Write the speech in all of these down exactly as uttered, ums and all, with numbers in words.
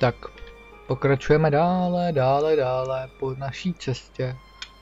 Tak, pokračujeme dále, dále, dále po naší cestě.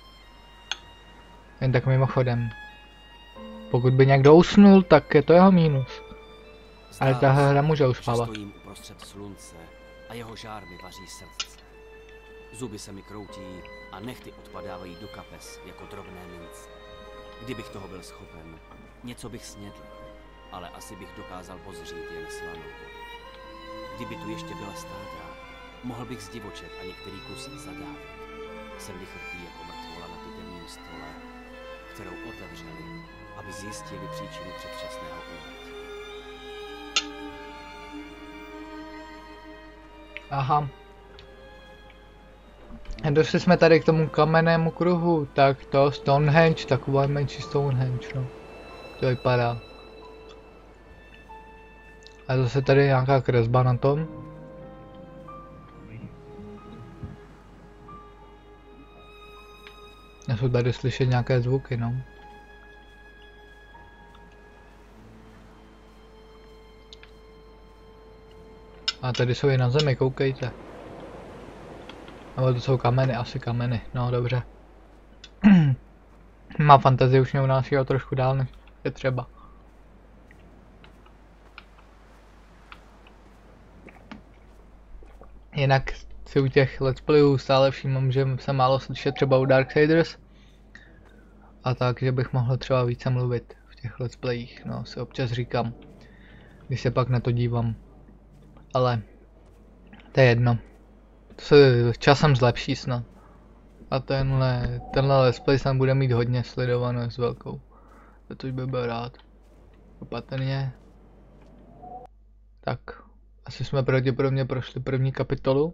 Jen tak mimochodem. Pokud by někdo usnul, tak je to jeho mínus. Ale tahle hra může uspávat. Stojím uprostřed slunce a jeho žár mi vaří srdce. Zuby se mi kroutí a nehty odpadávají do kapes jako drobné mince. Kdybych toho byl schopen, něco bych snědl, ale asi bych dokázal pozřít jen slanou. Kdyby tu ještě byla stáda, mohl bych zdivočet a některý kus zadávit. Jsem vychrtý jako mrtvola na pitevním stole, kterou otevřeli, aby zjistili příčinu předčasného úmrtí. Aha. A došli jsme tady k tomu kamennému kruhu, tak to Stonehenge, taková menší Stonehenge, no. To vypadá. A zase tady je nějaká kresba na tom. A jsou tady slyšet nějaké zvuky, no. A tady jsou i na zemi, koukejte. Nebo to jsou kameny, asi kameny, no dobře. Má fantazie už mě unáší o trošku dál, než je třeba. Jinak si u těch let's playů stále všímám, že se málo slyšet třeba u Darksiders. A tak, že bych mohl třeba více mluvit v těch let's playích, no si občas říkám, když se pak na to dívám. Ale to je jedno. To se časem zlepší snad. A tenhle, tenhle let's play snad bude mít hodně sledované s velkou. Protože by byl rád. Opatrně. Tak. Asi jsme pravděpodobně prošli první kapitolu.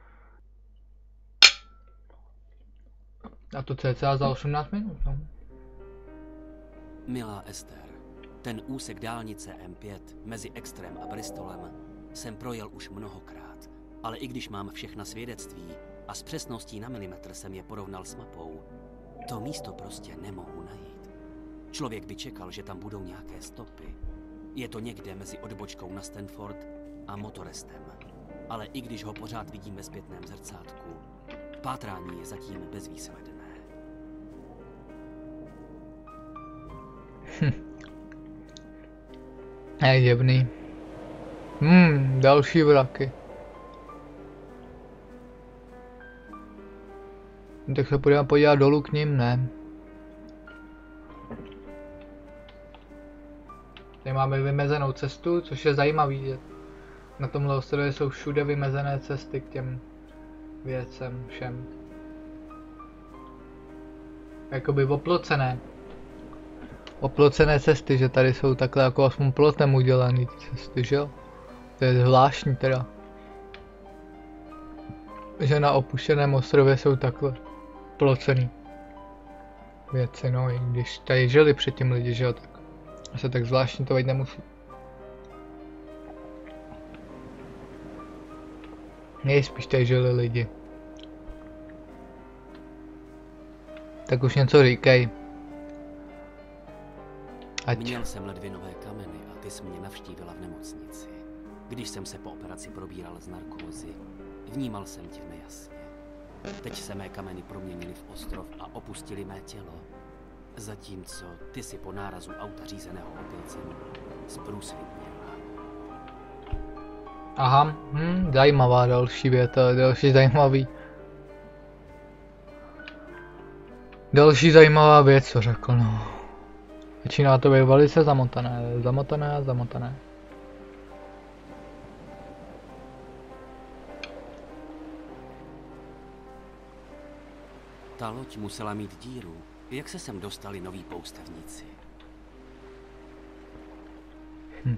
A to cca za osmnáct minut, no. Milá Ester, ten úsek dálnice M pět mezi Extrem a Bristolem jsem projel už mnohokrát, ale i když mám všechna svědectví a s přesností na milimetr jsem je porovnal s mapou, to místo prostě nemohu najít. Člověk by čekal, že tam budou nějaké stopy. Je to někde mezi odbočkou na Stanford a Motorestem, ale i když ho pořád vidím ve zpětném zrcátku, pátrání je zatím bezvýsledné. Hm. Je divný. Hmm, další vlaky. Tak se půjdeme podívat dolů k nim, ne? Tady máme vymezenou cestu, což je zajímavý, že na tomhle ostrově jsou všude vymezené cesty k těm věcem všem. Jakoby oplocené. Oplocené cesty, že tady jsou takhle jako aspoň plotem udělané ty cesty, že jo? To je zvláštní teda. Že na opuštěném ostrově jsou takhle plocený věci, no i když tady žili předtím lidi, že jo, tak se tak zvláštní to být nemusí. Nejspíš tady žili lidi. Tak už něco říkej. Ať. Měl jsem ledvinové kameny a ty jsi mě navštívila v nemocnici. Když jsem se po operaci probíral z narkózy, vnímal jsem tě nejasně. Teď se mé kameny proměnily v ostrov a opustili mé tělo. Zatímco ty si po nárazu auta řízeného opilcem zprůsvitněla. Aha, hm, zajímavá další věta, další zajímavý. Další zajímavá věc, co řekl, no. Začíná to být velice zamotané, zamotané, zamotané. Ta loď musela mít díru. Jak se sem dostali noví poustevníci? Hm.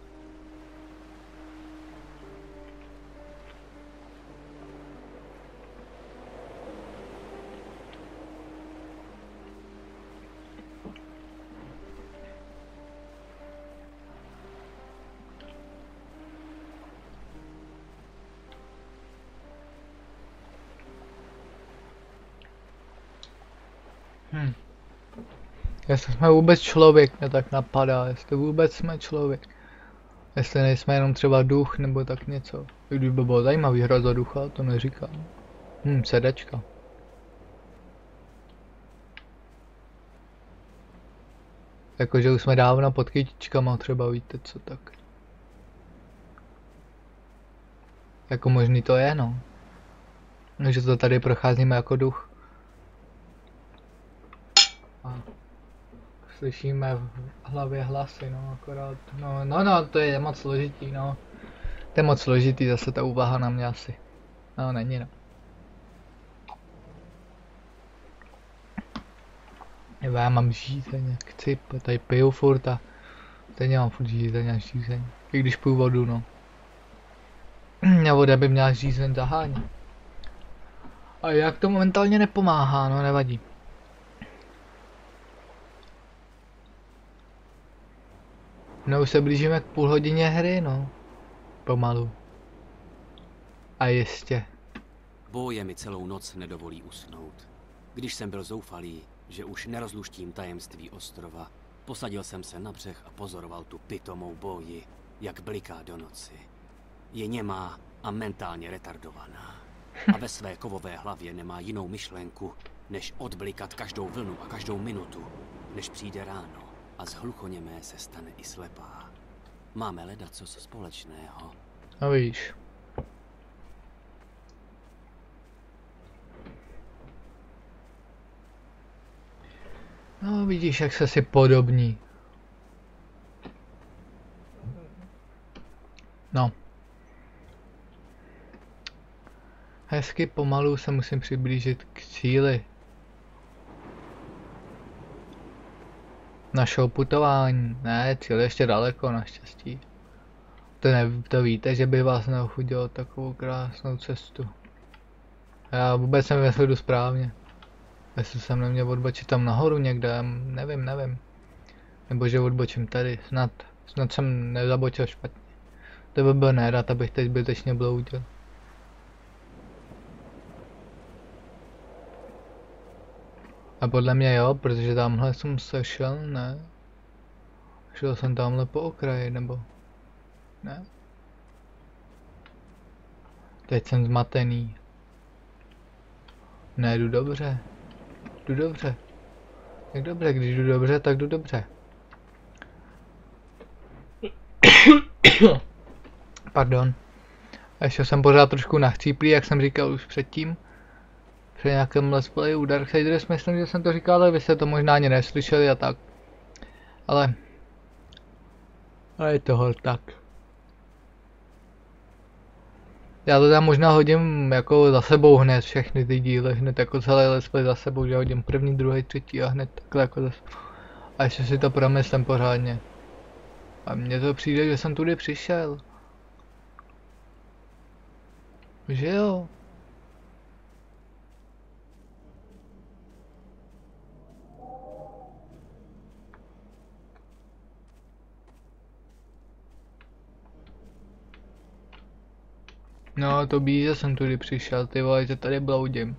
Hm. Jestli jsme vůbec člověk, mě tak napadá, jestli vůbec jsme člověk. Jestli nejsme jenom třeba duch nebo tak něco. I když by bylo zajímavý hra za ducha, to neříkám. Hm, sedečka. Jakože už jsme dávno pod kytičkama třeba, víte co, tak. Jako možný to je, no. Že to tady procházíme jako duch. A slyšíme v hlavě hlasy, no akorát. No, no, no, to je moc složitý, no. To je moc složitý, zase ta úvaha na mě asi. No, není, no. Nebo já mám žízeň, chci, tady piju furt a stejně mám furt žízeň a žízeň. I když piju vodu, no. A voda by měla žízeň zahánět. A jak to momentálně nepomáhá, no nevadí. No už se blížíme k půl hodině hry, no. Pomalu. A jistě. Boje mi celou noc nedovolí usnout. Když jsem byl zoufalý, že už nerozluštím tajemství ostrova, posadil jsem se na břeh a pozoroval tu pitomou boji, jak bliká do noci. Je němá a mentálně retardovaná. A ve své kovové hlavě nemá jinou myšlenku, než odblikat každou vlnu a každou minutu, než přijde ráno a z hluchoněmé se stane i slepá. Máme ledacos společného. A víš. No vidíš, jak se si podobní. No. Hezky pomalu se musím přiblížit k cíli našeho putování. Ne, cíl je ještě daleko, naštěstí. To, ne, to víte, že by vás neochudilo takovou krásnou cestu. Já vůbec nevím, jestli jdu správně. Jestli jsem neměl odbočit tam nahoru někde, nevím, nevím. Nebo že odbočím tady, snad. Snad jsem nezabočil špatně. To by byl nerad, abych teď zbytečně bloudil. A podle mě jo, protože tamhle jsem se šel, ne? Šel jsem tamhle po okraji, nebo? Ne? Teď jsem zmatený. Ne, jdu dobře. Jdu dobře. Tak dobře, když jdu dobře, tak jdu dobře. Pardon. A ještě jsem pořád trošku nachcíplý, jak jsem říkal už předtím. Při nějakém let's playu u Darksiders, myslím, že jsem to říkal, ale vy jste to možná ani neslyšeli a tak. Ale... Ale je to hol tak. Já to tam možná hodím jako za sebou hned, všechny ty díly, hned jako celé let's play za sebou, že hodím první, druhý, třetí a hned takhle jako za sebou. A ještě si to promyslím pořádně. A mně to přijde, že jsem tudy přišel. Že jo? No, to ví, že jsem tudy přišel, ty vole, že tady bloudím.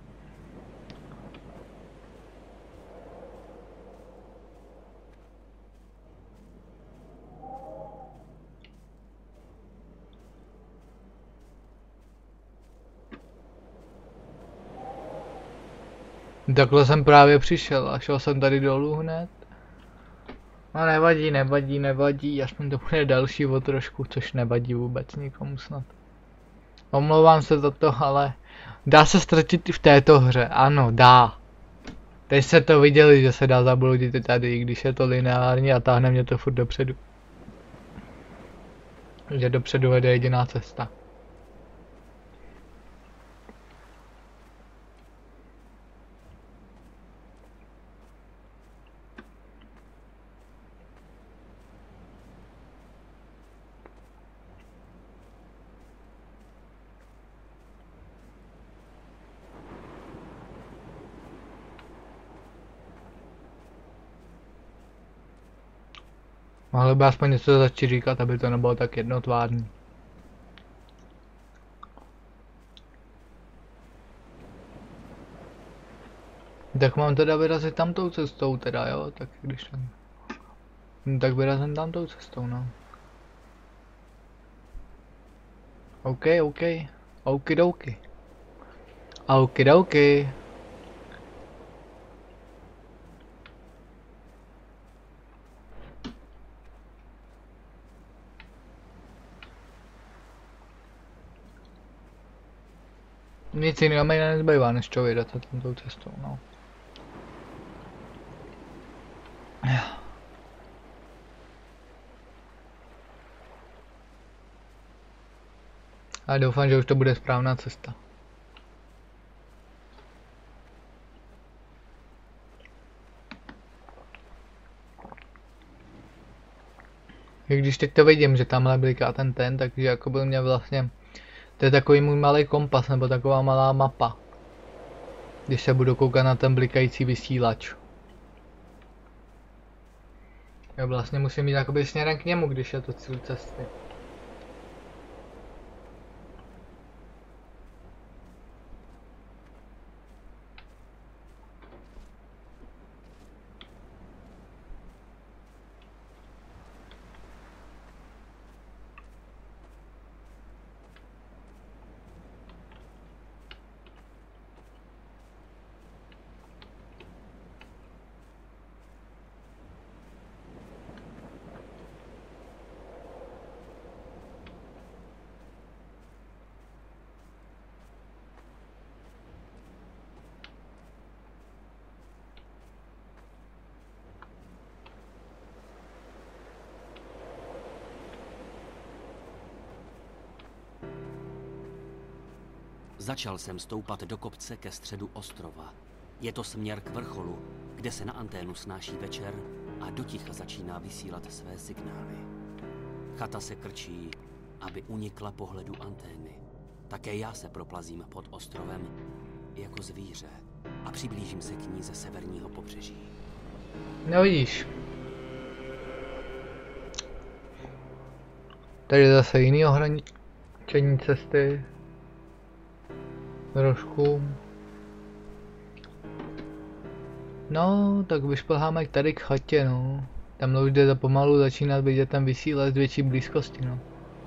Takhle jsem právě přišel a šel jsem tady dolů hned. No nevadí, nevadí, nevadí, aspoň to bude další o trošku, což nevadí vůbec nikomu snad. Omlouvám se za to, ale dá se ztratit i v této hře, ano, dá. Teď jste to viděli, že se dá zabloudit i tady, i když je to lineární a táhne mě to furt dopředu. Že dopředu vede jediná cesta. Mohli by aspoň něco začít říkat, aby to nebylo tak jednotvárný. Tak mám teda vyrazit tamtou cestou teda, jo, tak když tam... No, tak vyrazím tamtou cestou, no. OK, OK. Okidoki. Okidoki. Nic jiného mi nezbývá, než čo vydat tou cestou, no. A doufám, že už to bude správná cesta. I když teď to vidím, že tamhle bliká ten ten, takže jako byl mě vlastně... To je takový můj malý kompas, nebo taková malá mapa. Když se budu koukat na ten blikající vysílač. Já vlastně musím jít jakoby směrem k němu, když je to cíl cesty. Začal jsem stoupat do kopce ke středu ostrova. Je to směr k vrcholu, kde se na anténu snáší večer a doticha začíná vysílat své signály. Chata se krčí, aby unikla pohledu antény. Také já se proplazím pod ostrovem jako zvíře a přiblížím se k ní ze severního pobřeží. No vidíš. Tady je zase jiný ohraničení cesty. Trošku. No, tak vyšplháme tady k chatě, no. Tam už jde pomalu začínat vidět ten vysílač z větší blízkosti, no.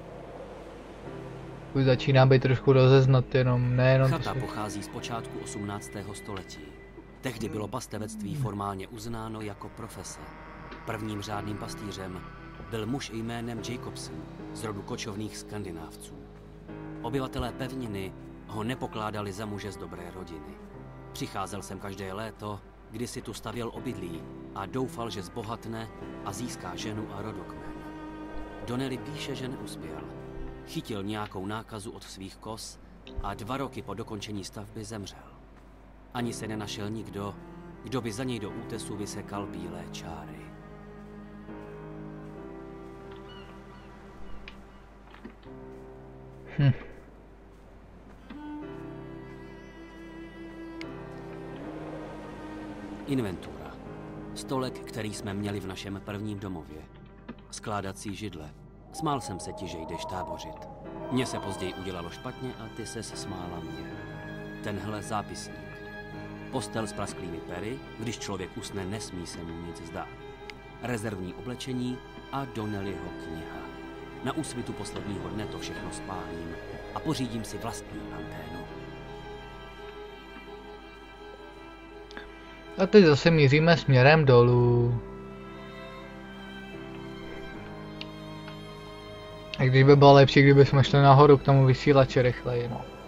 Už začíná být trošku rozeznat, jenom nejenom... Chata to pochází z počátku osmnáctého století. Tehdy bylo pastevectví formálně uznáno jako profese. Prvním řádným pastýřem byl muž jménem Jacobson z rodu kočovných skandinávců. Obyvatelé pevniny ho nepokládali za muže z dobré rodiny. Přicházel jsem každé léto, kdy si tu stavěl obydlí a doufal, že zbohatne a získá ženu a rodokmen. Donnelly píše, že neuspěl. Chytil nějakou nákazu od svých kos a dva roky po dokončení stavby zemřel. Ani se nenašel nikdo, kdo by za něj do útesu vysekal bílé čáry. Hm. Inventura. Stolek, který jsme měli v našem prvním domově. Skládací židle. Smál jsem se ti, že jdeš tábořit. Mně se později udělalo špatně a ty ses smála mě. Tenhle zápisník. Postel s prasklými pery, když člověk usne, nesmí se mu nic zdát. Rezervní oblečení a Donnellyho kniha. Na úsvitu posledního dne to všechno spálím a pořídím si vlastní anténu. A teď zase míříme směrem dolů. A když by bylo lepší, kdybychom šli nahoru k tomu vysílači rychleji, no.